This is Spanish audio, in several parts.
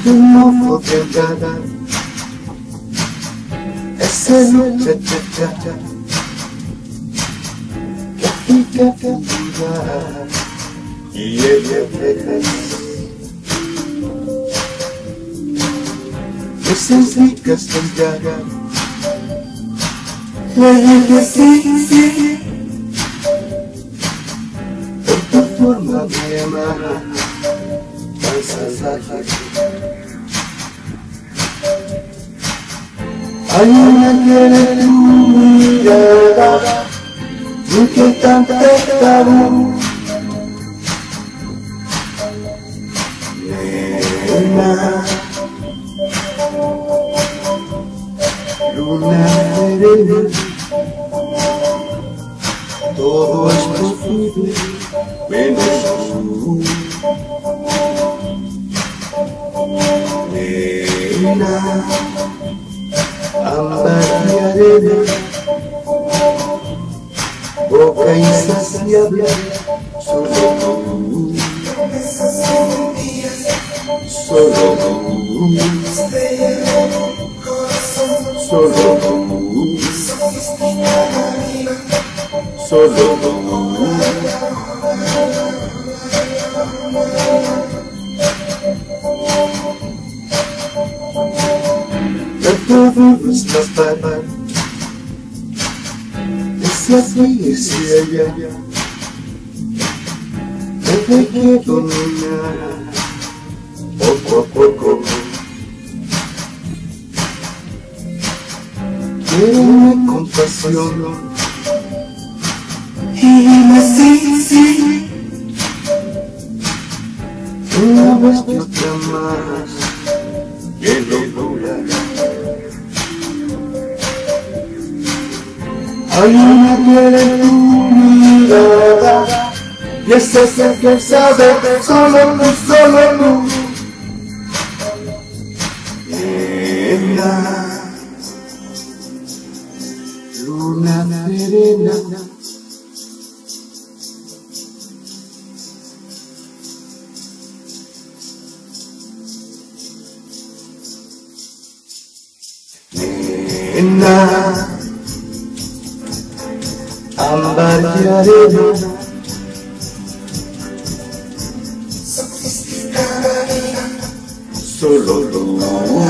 modo de andar, esa lucha que fica fugaz y ella esas ricas cantadas, ella sí, por tu forma de amar tan salvaje. Hay una que en tu mirada inquietante tabú, nena, luna serena, todo es posible menos tú, nena, ámbar y arena, boca insaciable, solo tú, solo tú, solo tú, solo tú. No puedo escapar, es así, es ella, me dejé dominar poco a poco. Quiéreme con pasión y dime sí, una vez que otra más, qué locura. Hay una que en tu mirada y es ese que sabe solo tú, nena, luna serena, nena, ámbar y arena, solo tú,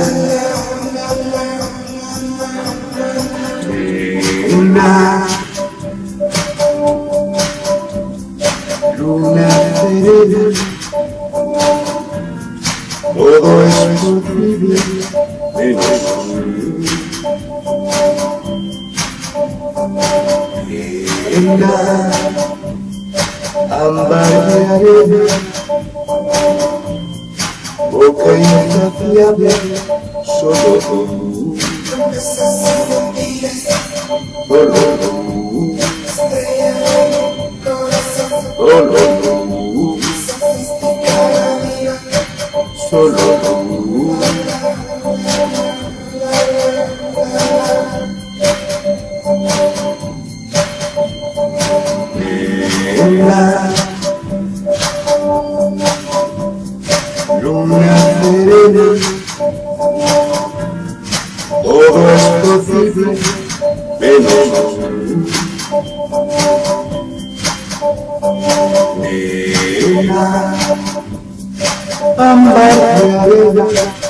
nena, luna serena, todo es posible menos tú, nena, ámbar y arena, boca insaciable, solo tú, solo tú, solo tú, solo tú. Nena, luna serena, todo es posible menos tú, nena, ámbar y arena,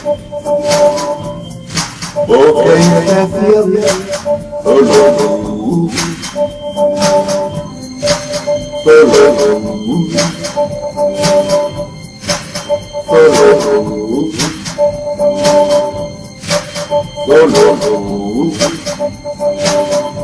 boca insaciable, solo tú, solo tú, solo tú, solo tú.